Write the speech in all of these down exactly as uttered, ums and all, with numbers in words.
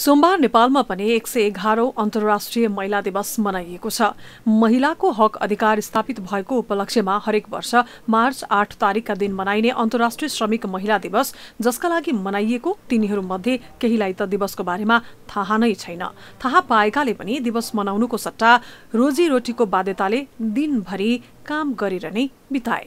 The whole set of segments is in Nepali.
सोमबार नेपालमा पनि एक सय एघारौं अन्तर्राष्ट्रिय महिला दिवस मनाइएको छ। महिलाको हक अधिकार स्थापित भएको उपलक्ष्यमा हरेक वर्ष मार्च आठ तारिकका दिन मनाइने अन्तर्राष्ट्रिय श्रमिक महिला दिवस जसका लागि मनाइएको तिनीहरूमध्ये केहीलाई त दिवसको बारेमा थाहा नै छैन। थाहा पाएकाले पनि दिवस मनाउनुको सट्टा रोजीरोटीको बाध्यताले दिनभरि काम गरेर नै बिताए।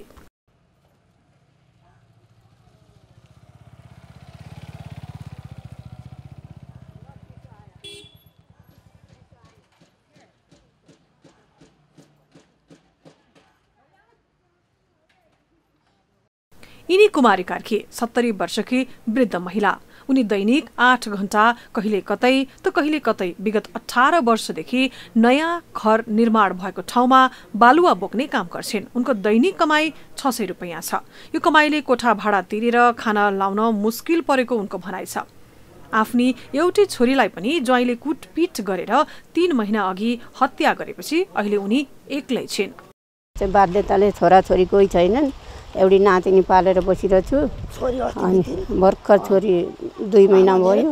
यिनी कुमारी कार्की सत्तरी वर्षकी वृद्ध महिला। उनी दैनिक आठ घण्टा कहिले कतै त कहिले कतै विगत अठारह वर्षदेखि नयाँ घर निर्माण भएको ठाउँमा बालुवा बोक्ने काम गर्छिन्। उनको दैनिक कमाई छ सय रुपियाँ छ। यो कमाईले कोठा भाडा तिरेर खाना लाउन मुस्किल परेको उनको भनाइ छ। आफ्नी एउटै छोरीलाई पनि ज्वाइँले कुटपिट गरेर तीन महिना अघि हत्या गरेपछि अहिले उनी एक्लै छिन्। बाध्यताले छोराछोरी कोही छैनन्। एउटी नातिनी पालेर बसिरहेछु। अनि भर्खर छोरी दुई महिना भयो।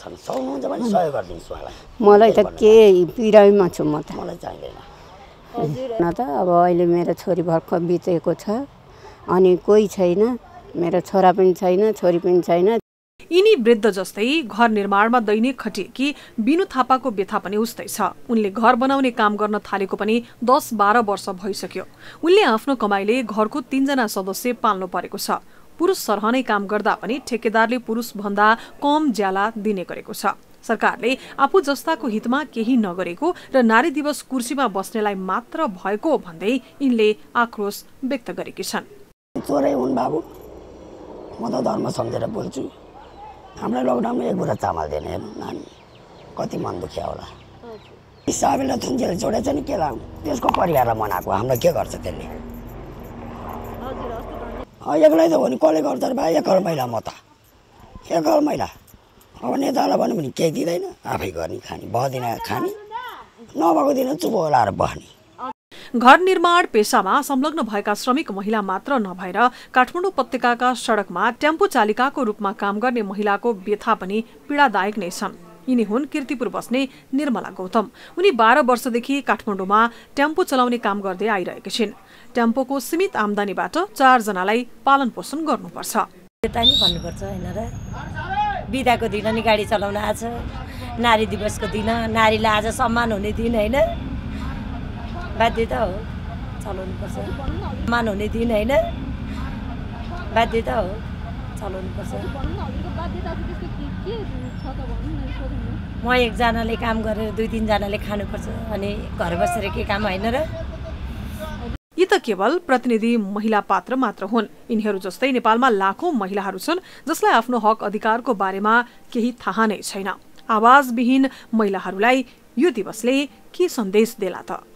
मलाई त के पीडामा छु म त। न त अब अहिले मेरो छोरी भर्खर बितेको छ। अनि कोही छैन। मेरो छोरा पनि छैन, छोरी पनि छैन। यिनी वृद्ध जस्तै घर निर्माणमा दैनिक खटिएकी बिनु थापाको व्यथा पनि उस्तै छ। उनले घर बनाउने काम गर्न थालेको पनि दस बाह्र वर्ष भइसक्यो। उनले आफ्नो कमाईले घरको तीनजना सदस्य पाल्नु परेको छ। पुरुष सरहनै काम गर्दा पनि ठेकेदारले पुरुष भन्दा कम ज्याला दिने गरेको छ। सरकारले आफू जस्ताको हितमा केही नगरेको र नारी दिवस कुर्सीमा बस्नेलाई मात्र भएको भन्दै यिनले आक्रोश व्यक्त गरेकी छन्। छोरै हुन् बाबु, म त धर्म सम्झेर बोल्छु। हामीलाई लकडाउनमा एक बोरा चामल दिने नानी कति मन दुख्या होला। हिसाबले थुन्जेल जोडेछ नि के लाउँ, त्यसको परिवारलाई मनाएको हामीलाई के गर्छ त्यसले? एक्लै त हो नि, कसले गर्छ भाइ? एकल महिला म त एकल महिला। अब नेतालाई भन्यो भने केही दिँदैन, आफै गर्ने खाने, बहदिन खाने, नभएको दिन चुप लाएर बस्ने। घर निर्माण पेसामा संलग्न भएका श्रमिक महिला मात्र नभएर काठमाडौँ उपत्यकाका सडकमा टेम्पो चालिकाको रूपमा काम गर्ने महिलाको व्यथा पनि पीडादायक नै छन्। यिनी हुन् कीर्तिपुर बस्ने निर्मला गौतम। उनी बाह्र वर्षदेखि काठमाडौँमा टेम्पो चलाउने काम गर्दै आइरहेकी छिन्। टेम्पोको सीमित आमदानीबाट चारजनालाई पालन पोषण गर्नुपर्छ। भन्नुपर्छ होइन र? बिदाको दिन नि गाडी चलाउन आज, नारी दिवसको दिन, नारीलाई आज सम्मान हुने दिन होइन? बाध्यता हो, चलाउनुपर्छ। मान हुने दिन होइन? बाध्यता हो, चलाउनुपर्छ। म एकजनाले काम गरेर दुई तिनजनाले खानुपर्छ। अनि घर बसेर के काम होइन र? यी त केवल प्रतिनिधि महिला पात्र मात्र हुन्। यिनीहरू जस्तै नेपालमा लाखौं महिलाहरू छन् जसलाई आफ्नो हक अधिकारको बारेमा केही थाहा नै छैन। आवाजविहीन महिलाहरूलाई यो दिवसले के सन्देश देला त?